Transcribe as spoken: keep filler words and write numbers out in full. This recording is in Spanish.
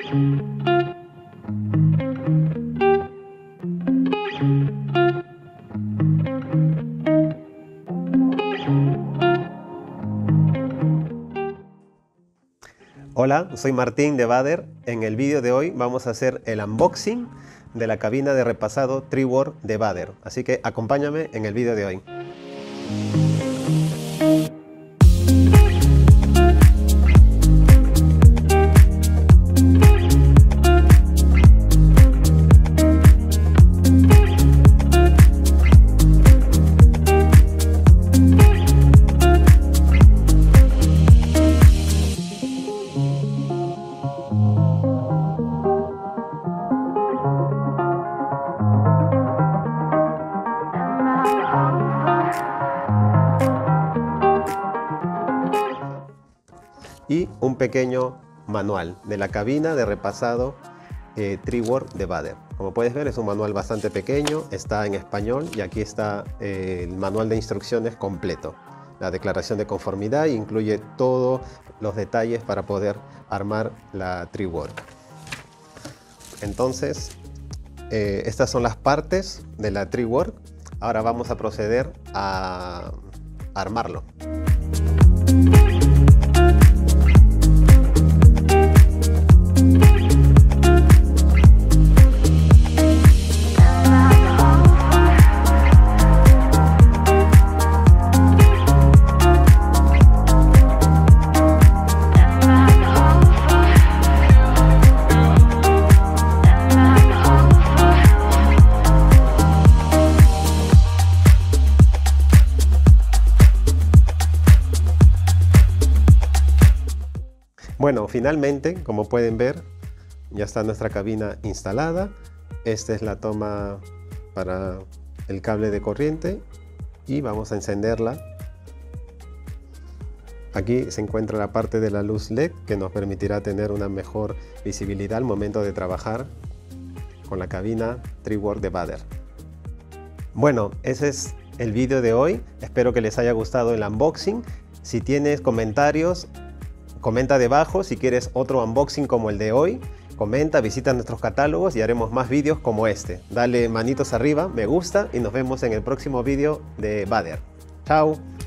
Hola, soy Martín de Bader. En el vídeo de hoy vamos a hacer el unboxing de la cabina de repasado Triwork de Bader. Así que acompáñame en el vídeo de hoy. Y un pequeño manual de la cabina de repasado eh, Triwork de Bader. Como puedes ver, es un manual bastante pequeño, está en español y aquí está eh, el manual de instrucciones completo. La declaración de conformidad incluye todos los detalles para poder armar la Triwork. Entonces, eh, estas son las partes de la Triwork. Ahora vamos a proceder a armarlo. Bueno, finalmente, como pueden ver, ya está nuestra cabina instalada. Esta es la toma para el cable de corriente y vamos a encenderla. Aquí se encuentra la parte de la luz L E D que nos permitirá tener una mejor visibilidad al momento de trabajar con la cabina Triwork de Bader. Bueno, ese es el vídeo de hoy. Espero que les haya gustado el unboxing. Si tienes comentarios, comenta debajo. Si quieres otro unboxing como el de hoy, comenta, visita nuestros catálogos y haremos más vídeos como este. Dale manitos arriba, me gusta y nos vemos en el próximo vídeo de Bader. Chao.